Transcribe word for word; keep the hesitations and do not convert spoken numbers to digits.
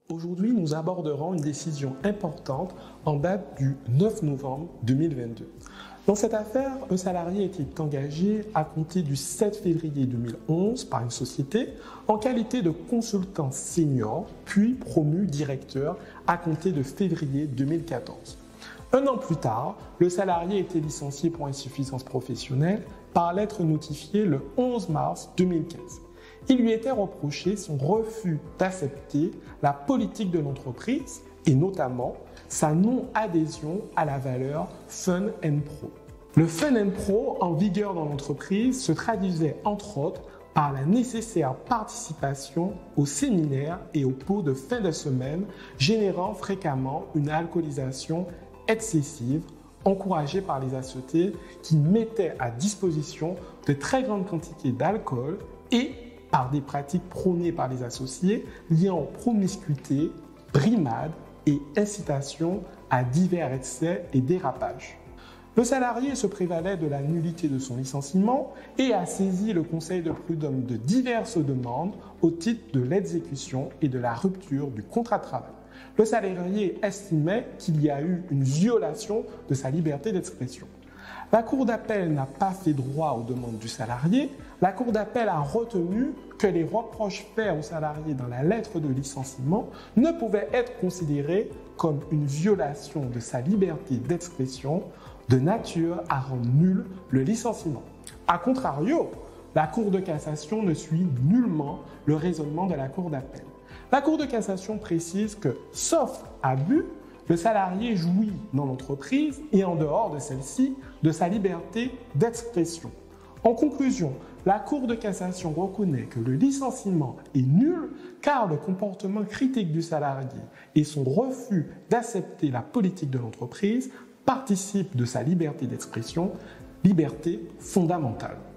Aujourd'hui, nous aborderons une décision importante en date du neuf novembre deux mille vingt-deux. Dans cette affaire, un salarié était engagé à compter du sept février deux mille onze par une société en qualité de consultant senior, puis promu directeur à compter de février deux mille quatorze. Un an plus tard, le salarié était licencié pour insuffisance professionnelle par lettre notifiée le onze mars deux mille quinze. Il lui était reproché son refus d'accepter la politique de l'entreprise et notamment sa non-adhésion à la valeur Fun and Pro. Le Fun and Pro en vigueur dans l'entreprise se traduisait entre autres par la nécessaire participation aux séminaires et aux pots de fin de semaine, générant fréquemment une alcoolisation excessive, encouragée par les associés qui mettaient à disposition de très grandes quantités d'alcool et par des pratiques prônées par les associés liant promiscuité, brimade et incitation à divers excès et dérapages. Le salarié se prévalait de la nullité de son licenciement et a saisi le conseil de prud'homme de diverses demandes au titre de l'exécution et de la rupture du contrat de travail. Le salarié estimait qu'il y a eu une violation de sa liberté d'expression. La Cour d'appel n'a pas fait droit aux demandes du salarié. La Cour d'appel a retenu que les reproches faits au salarié dans la lettre de licenciement ne pouvaient être considérés comme une violation de sa liberté d'expression de nature à rendre nul le licenciement. A contrario, la Cour de cassation ne suit nullement le raisonnement de la Cour d'appel. La Cour de cassation précise que, sauf abus, le salarié jouit dans l'entreprise et en dehors de celle-ci de sa liberté d'expression. En conclusion, la Cour de cassation reconnaît que le licenciement est nul car le comportement critique du salarié et son refus d'accepter la politique de l'entreprise participent de sa liberté d'expression, liberté fondamentale.